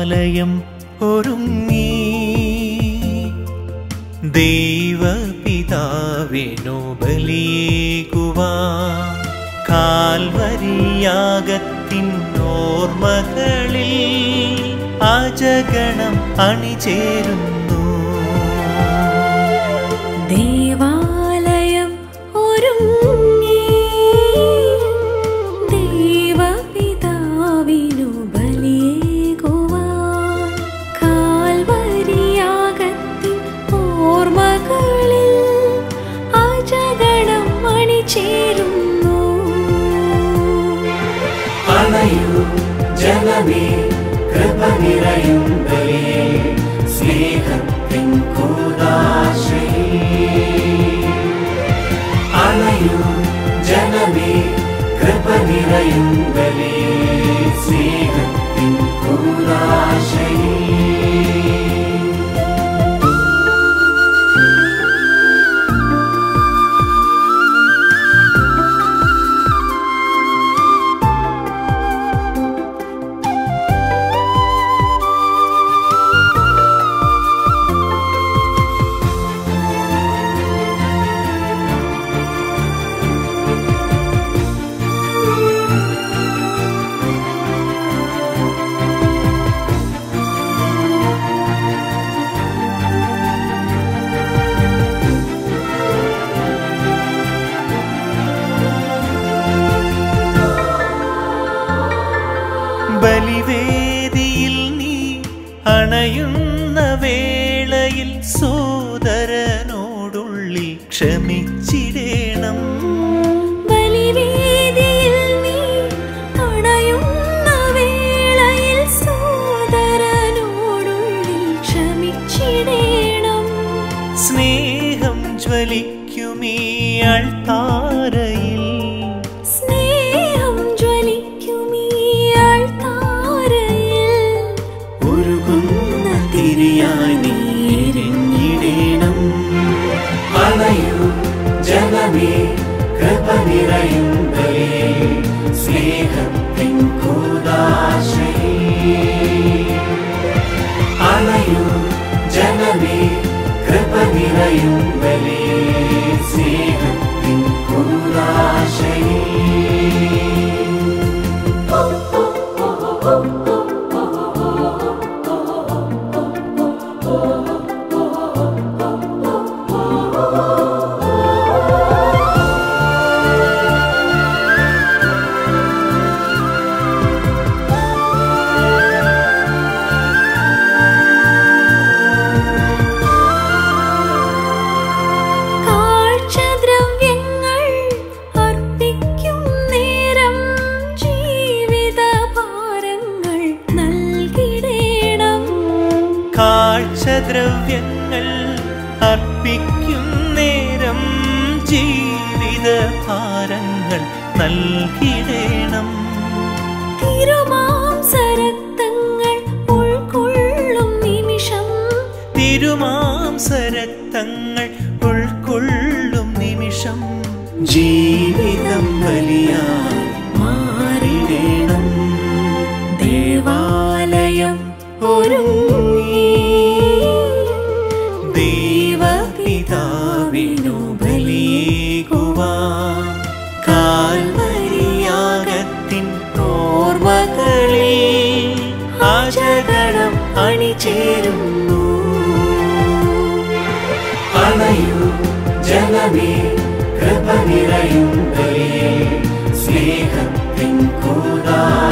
ദേവാലയം ഒരുങ്ങി ദൈവപിതാവിനു ബലിയേകുവാൻ കാൽവരിയാഗത്തിൻ ഓർമ്മകളിൽ അജഗണം അണിചേരുന്നു. ദേവാലയം ഒരുങ്ങി ദൈവപിതാവിനു ബലിയേകുവാൻ കാൽവരിയാഗത്തിൻ ഓർമ്മകളിൽ അജഗണം അണിചേരുന്നു. അണയൂ ജനമേ, കൃപ നിറയും ബലിയേ, സ്നേഹത്തിൻ കൂദാശയിൽ. അണയൂ ജനമേ, കൃപ നിറയും ബലിയേ, സ്നേഹത്തിൻ കൂദാശയിൽ. ബലിവേദിയിൽ നീ അണയുന്ന വേളയിൽ സോദരനോടുള്ളിൽ ക്ഷമിച്ചിടേണം. ബലിവേദിയിൽ നീ അണയുന്ന വേളയിൽ സോദരനോടുള്ളിൽ ക്ഷമിച്ചിടേണം. സ്നേഹം ജ്വലിക്കുമീ അൾത്താരയിൽ ജനമേ, കൃപ നിറയും ബലിയേ, സ്നേഹത്തിൻ കൂദാശയിൽ. അണയൂ ജനമേ, കൃപ നിറയും ബലിയേ, സ്നേഹത്തിൻ കൂദാശയിൽ. കാഴ്ചദ്രവ്യങ്ങൾ അർപ്പിക്കും നേരം ജീവിതഭാരങ്ങൾ നൽകിടേണം. തിരുമാംസരക്തങ്ങൾ ഉൾക്കൊള്ളും നിമിഷം തിരുമാംസരക്തങ്ങൾ ഉൾക്കൊള്ളും നിമിഷം ജീവിതം ബലിയായി മാറിടേണം. ദേവാലയം ഒരുങ്ങി ദൈവപിതാവിനു ബലിയേകുവാൻ കാൽവരിയാഗത്തിൻ ഓർമ്മകളിൽ അജഗണം അണിചേരുന്നു. അണയൂ ജനമേ, കൃപ നിറയും ബലിയേ, സ്നേഹത്തിൻ കൂദാശയിൽ.